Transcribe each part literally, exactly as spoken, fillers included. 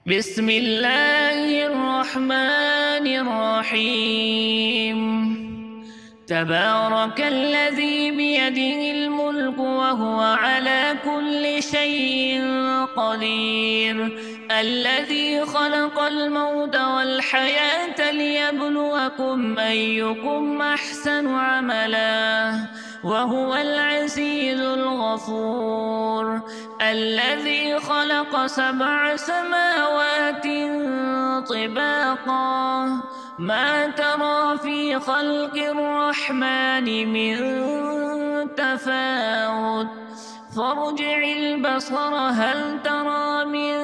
بسم الله الرحمن الرحيم. تبارك الذي بيده الملك وهو على كل شيء قدير، الذي خلق الموت والحياة ليبلوكم أيكم أحسن عملا وهو العزيز الغفور، الذي خلق سبع سماوات طباقا ما ترى في خلق الرحمن من تفاوت فارجع البصر هل ترى من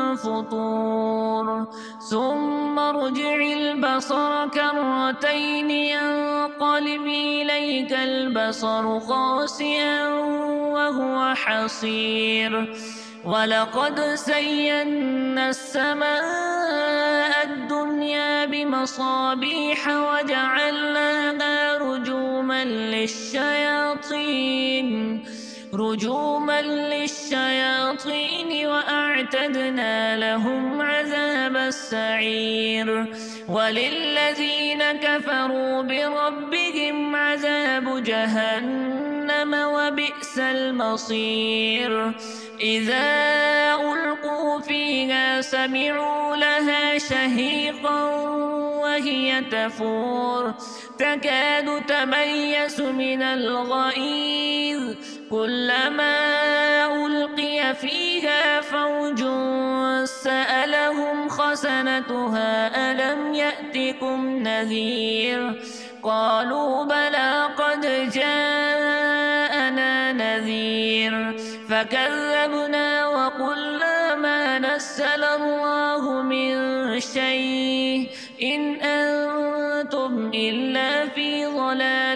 فطور ثم ارجع البصر كرتين ينقلب إليك البصر خاسئا وهو حصير، ولقد زينا السماء الدنيا بمصابيح وجعلناها رجوما للشياطين رجوما للشياطين وأعتدنا لهم عذاب السعير، وللذين كفروا بربهم عذاب جهنم وبئس المصير. إذا ألقوا فيها سمعوا لها شهيقا وهي تفور تكاد تميز من الغيظ كلما ألقي فيها فوج سألهم خزنتها ألم يأتكم نذير قالوا بلى قد جاءنا نذير فكذبنا وقلنا ما نزل الله من شيء إن أنتم إلا في ضلال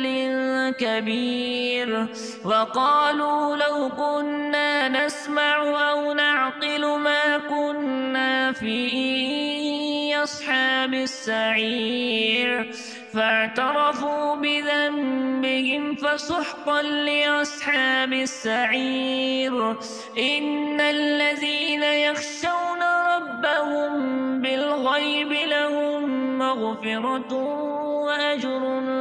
كبير، وقالوا لو كنا نسمع أو نعقل ما كنا في أصحاب السعير فاعترفوا بذنبهم فسحقا لأصحاب السعير. إن الذين يخشون ربهم بالغيب لهم مغفرة وأجر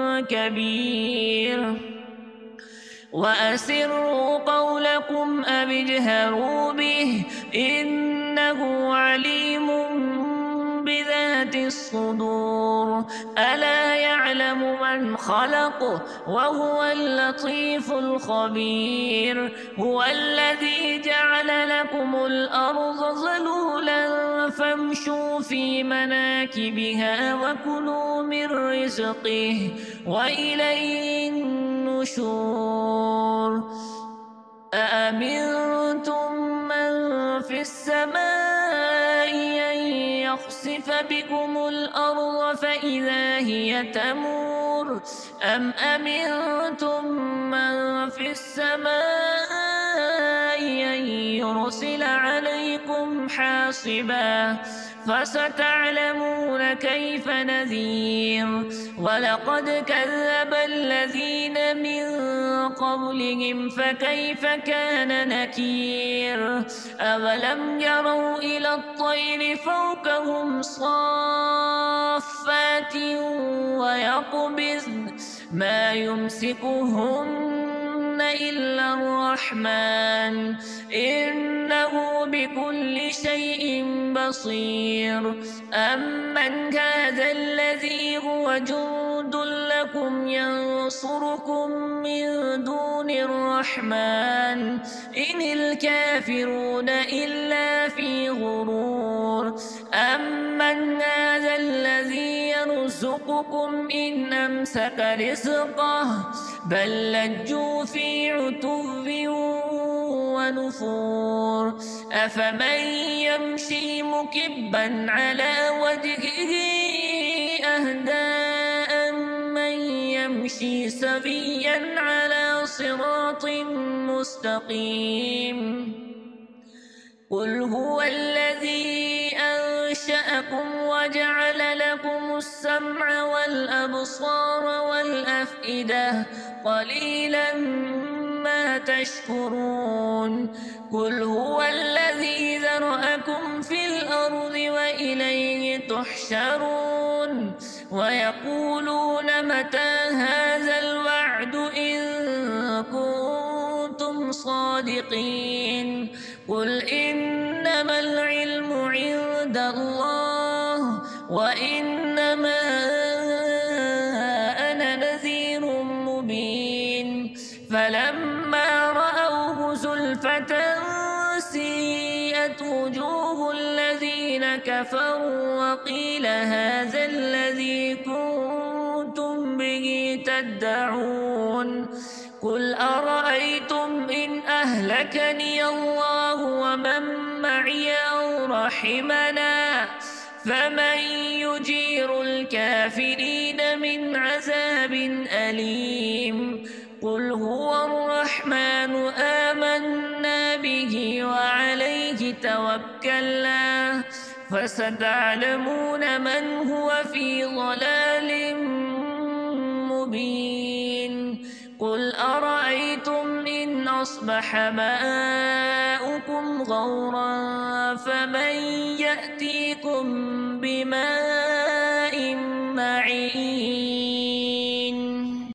كبير. وأسروا قولكم أو اجهروا به إنه عليم بذات الصدور ألا يعلم من خلق وهو اللطيف الخبير. هو الذي جعل لكم الأرض ذلولا فامشوا في مناكبها وكلوا من رزقه وإليه النشور. أأمنتم من في السماء أن يخسف بكم الأرض فإذا هي تمور أم أمنتم من في السماء أن يرسل عليكم حاصبا فستعلمون كيف نذير. ولقد كذب الذين من قبلهم فكيف كان نكير. أولم يروا إلى الطير فوقهم صافات ويقبضن ما يمسكهن إلا الرحمن إنه بكل شيء بصير. أمن هذا الذي هو جند لكم ينصركم من دون الرحمن إن الكافرون إلا في غرور. أمن هذا الذي يرزقكم إن أمسك رزقه بل لجوا في عتو ونفور. أفمن يمشي مكبا على وجهه أهدى أمن يمشي سويا على صراط مستقيم. قل هو الذي أنشأكم وجعل لكم السمع والأبصار والأفئدة قليلا ما تشكرون. قل هو الذي ذرأكم في الأرض تحشرون ويقولون متى هذا الوعد إن كنتم صادقين قل إنما العلم عند الله وإنما أنا نذير مبين فلما رأوه زلفة سيئت وجوه الذين كفروا وقيل هذا الذي كنتم به تدعون قل أرأيتم إن أهلكني الله ومن معي أو رحمنا فمن يجير الكافرين من عذاب أليم قل هو الرحمن آمنا به وعليه توكلنا فستعلمون من هو في ضلال مبين قل أرأيتم إن أصبح ماؤكم غورا فمن يأتيكم بماء